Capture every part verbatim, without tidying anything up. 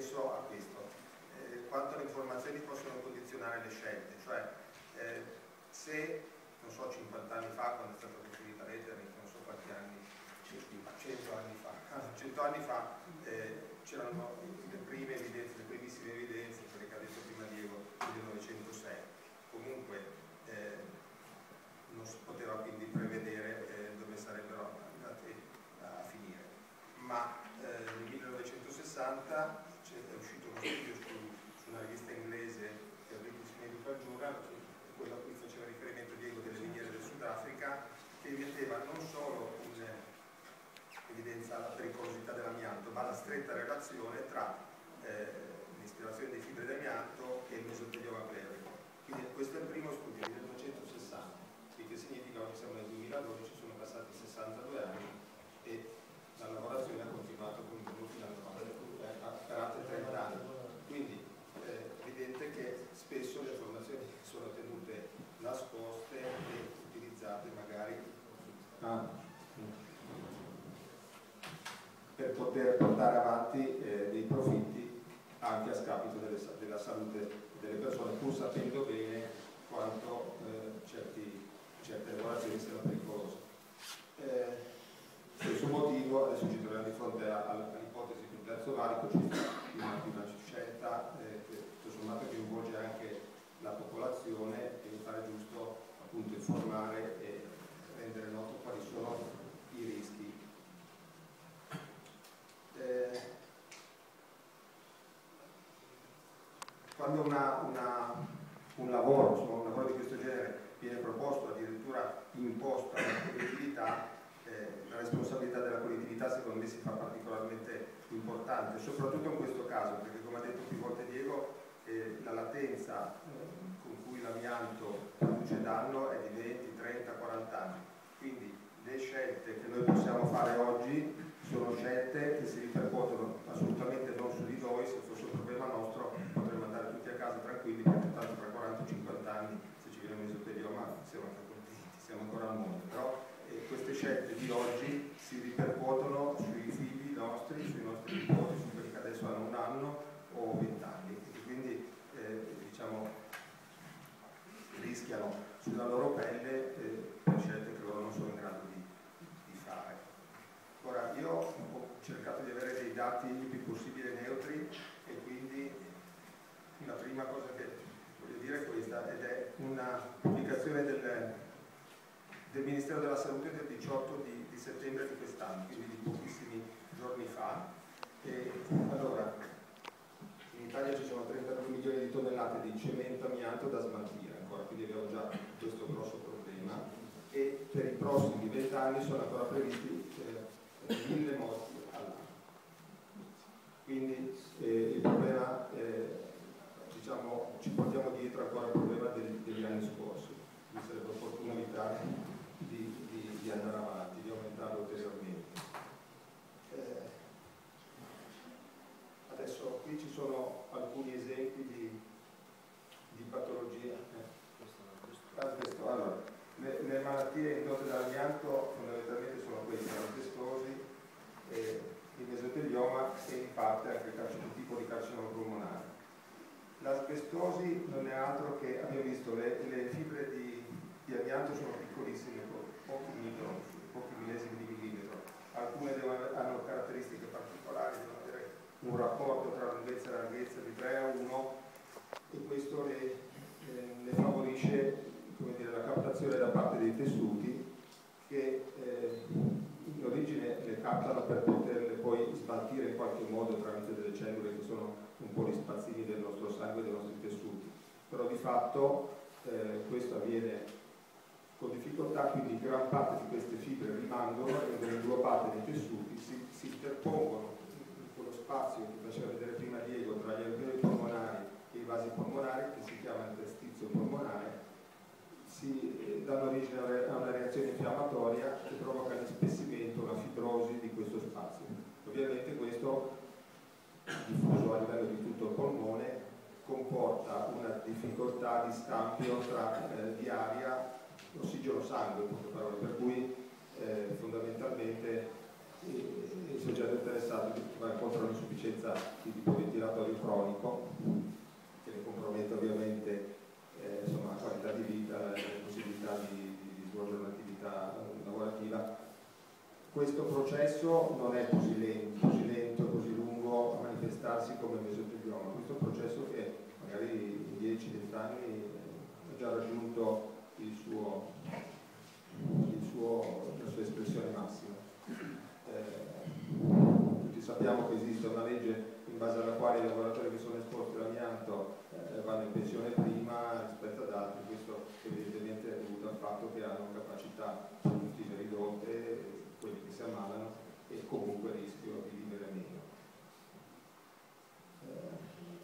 penso a questo, eh, quanto le informazioni possono condizionare le scelte, cioè eh, se, non so, cinquanta anni fa, quando è stata costruita l'Ethernet, non so quanti anni, cento anni fa, cento anni fa eh, c'erano le prime evidenze, le primissime evidenze, quelle che ha detto prima Diego, nel millenovecentosei. Comunque eh, non si poteva quindi prevedere eh, dove sarebbero andate a finire. Ma eh, nel millenovecentosessanta è uscito uno studio su, su una rivista inglese, che è il British Medical Journal, quello a cui faceva riferimento Diego delle miniere del Sudafrica, che metteva non solo un'evidenza alla pericolosità dell'amianto, ma la stretta relazione tra eh, l'ispirazione dei fibri d'amianto e il mesotelioma pleurico. Quindi questo è il primo studio del millenovecentosessanta, il che significa che siamo nel duemiladodici, sono passati sessantadue anni e la lavorazione ha continuato con il fino per altri trenta anni. Quindi è eh, evidente che spesso le informazioni sono tenute nascoste e utilizzate magari ah, per poter portare avanti eh, dei profitti anche a scapito delle, della salute delle persone, pur sapendo bene quanto eh, certi, certe lavorazioni siano pericolose. Eh, stesso motivo, adesso ci troviamo di fronte all'ipotesi di un terzo valico, cioè di una, di una scelta eh, che tutto sommato coinvolge anche la popolazione e mi pare giusto appunto informare e rendere noto quali sono i rischi. Eh, quando una, una, un lavoro, insomma, un lavoro di questo genere viene proposto, addirittura imposto alla collettività, eh, la responsabilità della collettività secondo me si fa particolarmente importante, soprattutto in questo caso, perché come ha detto più volte Diego, eh, la latenza eh, con cui l'amianto produce danno è di venti, trenta, quaranta anni, quindi le scelte che noi possiamo fare oggi sono scelte che si ripercuotono assolutamente non su di noi. Se fosse un problema nostro potremmo andare tutti a casa tranquilli, perché tanto tra quaranta e cinquanta anni se ci viene un mesotelioma siamo anche contenti, siamo ancora al mondo, però eh, queste scelte di oggi si ripercuotono sui figli nostri, sui nostri nipoti, su quelli che adesso hanno un anno o vent'anni e quindi eh, diciamo rischiano sulla loro pelle eh, per scelte che loro non sono in grado di, di fare. Ora, io ho cercato di avere dei dati il più possibile neutri e quindi la prima cosa che voglio dire è questa, ed è una pubblicazione del, del Ministero della Salute del diciotto di, di settembre di quest'anno, quindi di pochissimi giorni fa. E, allora, in Italia ci sono trentadue milioni di tonnellate di cemento amianto da smaltire ancora, quindi abbiamo già questo grosso problema e per i prossimi vent'anni sono ancora previsti eh, mille morti all'anno. Quindi eh, il problema, eh, diciamo, ci portiamo dietro ancora il problema degli, degli anni scorsi, quindi sarebbe opportuno evitare di, di, di andare avanti, di aumentarlo ulteriormente. Eh, adesso qui ci sono alcuni esempi di, di patologie. Eh. Allora, le, le malattie indotte dall'amianto fondamentalmente sono queste: l'asbestosi, eh, il mesotelioma e in parte anche il tipo di carcinoma polmonare. L'asbestosi non è altro che, abbiamo visto, le, le fibre di, di amianto sono piccolissime, pochi micron, pochi millesimi di millimetro. Alcune devono, hanno caratteristiche particolari, devono avere un rapporto tra lunghezza e larghezza di tre a uno e questo le, eh, le favorisce, come dire, la captazione da parte dei tessuti che eh, in origine le captano per poterle poi smaltire in qualche modo tramite delle cellule che sono un po' gli spazzini del nostro sangue e dei nostri tessuti, però di fatto eh, questo avviene con difficoltà, quindi gran parte di queste fibre rimangono e vengono inglobate nei tessuti, si, si interpongono in quello spazio che faceva vedere prima Diego tra gli alveoli polmonari e i vasi polmonari, che si chiama interstizio polmonare, si eh, danno origine a una reazione infiammatoria che provoca l'ispessimento, la fibrosi di questo spazio. Ovviamente questo, diffuso a livello di tutto il polmone, comporta una difficoltà di scambio tra, eh, di aria, ossigeno-sangue, in poche parole, per cui eh, fondamentalmente e il soggetto interessato va incontro all'insufficienza di tipo ventilatorio cronico, che ne compromette ovviamente eh, insomma, la qualità di vita, la possibilità di, di, di svolgere un'attività lavorativa. Questo processo non è così lento, così lento, così lungo a manifestarsi come il mesotelioma. Questo è un processo che magari in dieci venti anni ha già raggiunto il suo, il suo, la sua espressione massima. Eh, tutti sappiamo che esiste una legge in base alla quale i lavoratori che sono esposti all'amianto eh, vanno in pensione prima rispetto ad altri. Questo evidentemente è dovuto al fatto che hanno capacità produttive ridotte, quelli che si ammalano, e comunque rischio di vivere meno. Eh,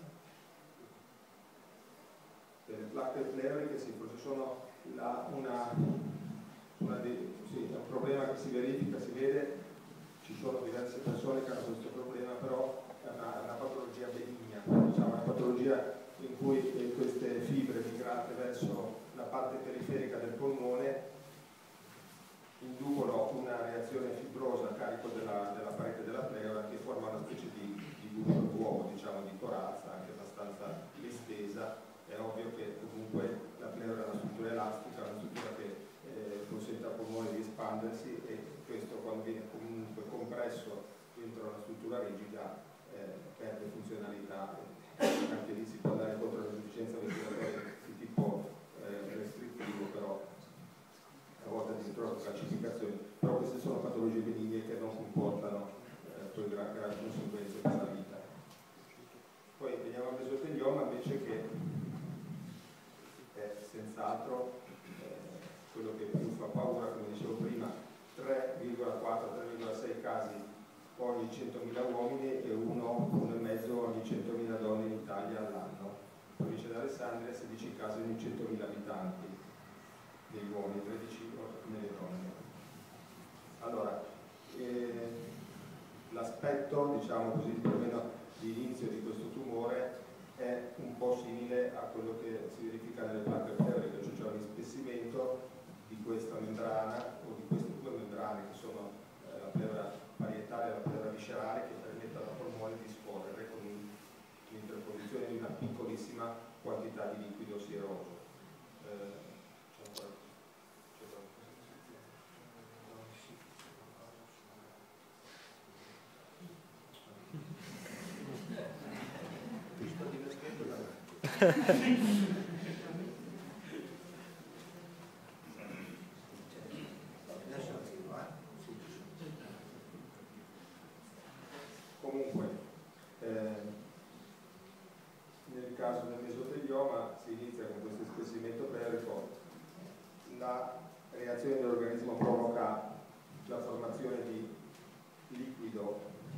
per le placche pleuriche sì, forse sono la, una, una dei, sì, è un problema che si verifica, si vede, ci sono diverse persone che hanno questo problema, però è una, una patologia benigna, diciamo, una patologia in cui eh, queste fibre migrate verso la parte periferica del polmone inducono una reazione fibrosa a carico della, della parete della pleura, che forma una specie di, di guscio d'uovo, diciamo, di corazza, anche abbastanza estesa. È ovvio che comunque la pleura è una struttura elastica, una struttura che eh, consente al polmone di espandersi, e questo, quando viene comunque compresso dentro una struttura rigida, eh, perde funzionalità. Anche lì si può andare contro l'insufficienza ventilatoria di tipo eh, restrittivo, però a volte addirittura calcificazioni, però queste sono patologie benigne che non comportano eh, poi gra gravi conseguenze per la vita. Poi veniamo al mesotelioma invece, che è senz'altro eh, quello che più fa paura, come dicevo prima, tre virgola quattro tre virgola sei casi ogni centomila uomini e uno, uno e mezzo ogni centomila donne in Italia all'anno. In provincia di Alessandria sedici casi ogni centomila abitanti degli uomini, tredici nelle donne. Allora, eh, l'aspetto, diciamo così, perlomeno di inizio di questo tumore è un po' simile a quello che si verifica nelle placche pleuriche, cioè un ispessimento di questa membrana o di queste due membrane che sono eh, la pleura parietale e la pleura viscerale, che permettono al polmone di scorrere con l'interposizione di una piccolissima quantità di liquido sieroso. Eh, Comunque, eh, nel caso del mesotelioma si inizia con questo ispessimento pleurico. La reazione dell'organismo provoca la formazione di liquido.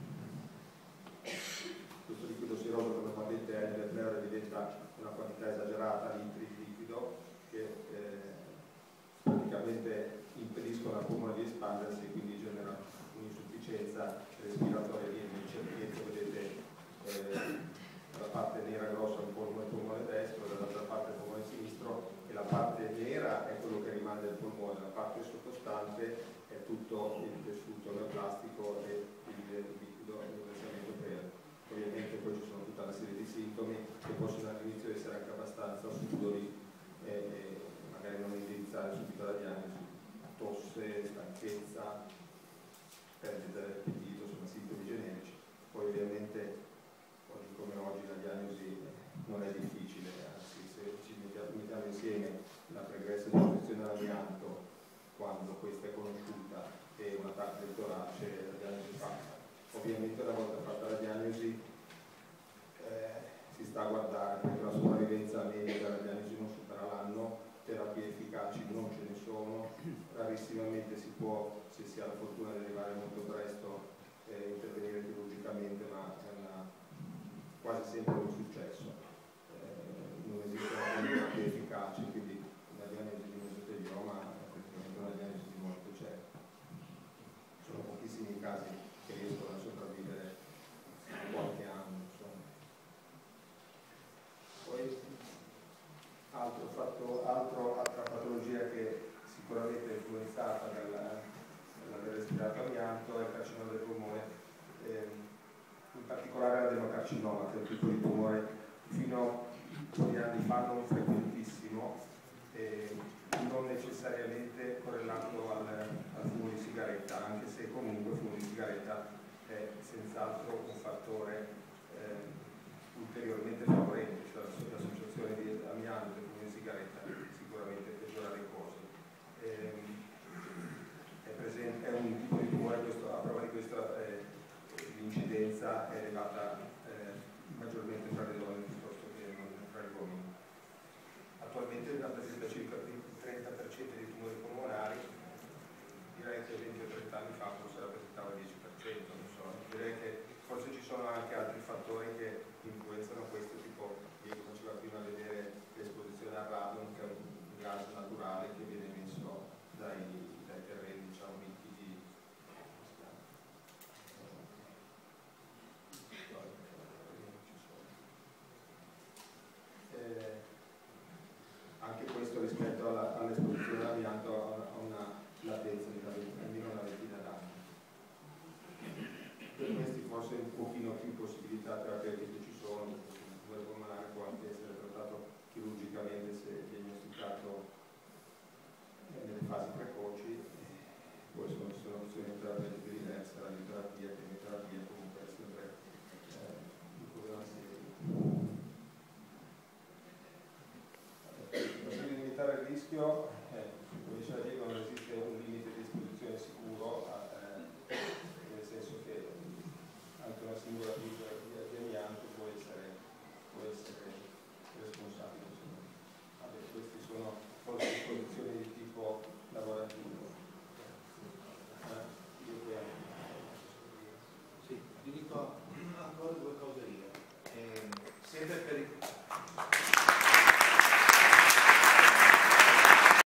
Questo liquido sieroso, come normalmente è nelle pleure, diventa una quantità esagerata, litri di liquido, che eh, praticamente impediscono al polmone di espandersi e quindi generano un'insufficienza respiratoria. Lì nel cerchietto vedete eh, la parte nera grossa è il polmone, il polmone destro, dall'altra parte il polmone sinistro, e la parte nera è quello che rimane del polmone, la parte sottostante è tutto il tessuto neoplastico e il liquido e il versamento per. Ovviamente poi ci sono tutta una serie di sintomi che possono all'inizio essere anche abbastanza subdoli e, e magari non indirizzare subito la diagnosi. Tosse, stanchezza, perdita dell'appetito, sono sintomi generici. Poi ovviamente oggi come oggi la diagnosi non è difficile, anzi se ci mettiamo insieme la pregressa esposizione all'amianto, quando questa è conosciuta, e un attacco del torace, la diagnosi è fatta. Ovviamente una volta fatta la diagnosi eh, si sta a guardare, perché la sopravvivenza media della diagnosi non supera l'anno, terapie efficaci non ce ne sono, rarissimamente si può, se si ha la fortuna di arrivare molto presto, eh, intervenire chirurgicamente, ma è una, quasi sempre un successo. Eh, non esistono terapie efficaci, quindi la diagnosi di mesotelioma è praticamente una diagnosi di morte certa. Sono pochissimi casi che riescono a sopravvivere qualche anno, insomma. Poi altro fatto, altro, altra patologia che sicuramente è influenzata dalla, dalla considerato amianto, è il carcinoma del polmone, ehm, in particolare l'adenocarcinoma, che è un tipo di tumore fino a un po' di anni fa non frequentissimo, eh, non necessariamente correlato al, al fumo di sigaretta, anche se comunque il fumo di sigaretta è senz'altro un fattore eh, ulteriormente favorente, cioè l'associazione di amianto e fumo di sigaretta sicuramente peggiora le cose. Eh, è, presente, è un tipo di tumore, questo, a prova di questo eh, l'incidenza è elevata eh, maggiormente fra le donne piuttosto che non fra gli uomini. Attualmente rappresenta circa il trenta per cento dei tumori polmonari, direi che venti o trenta anni fa forse rappresentava il dieci per cento, non so. Direi che forse ci sono anche altri fattori che influenzano questo, tipo io faceva prima vedere l'esposizione al radon, che è un gas naturale che viene emesso dai, dai terreni, diciamo, ricchi di eh, anche questo rispetto all'esposizione all'amianto ha una latenza di almeno una ventina d'anni. Per questi forse un pochino più possibilità terapeutiche ci sono, il tumore polmonare può anche essere trattato chirurgicamente se diagnosticato nelle fasi precoci, poi sono, sono opzioni terapeutiche diverse, la radioterapia, chemioterapia, comunque è sempre eh, un problema serio. Per limitare il rischio, eh, come diceva Diego, non esiste un limite di esposizione sicuro, eh, nel senso che anche una singola piccola di amianto può essere, può essere responsabile. Vabbè, queste sono forse esposizioni di tipo lavorativo. Eh, io poi sì, ti dico ancora due cose io. Eh, sempre per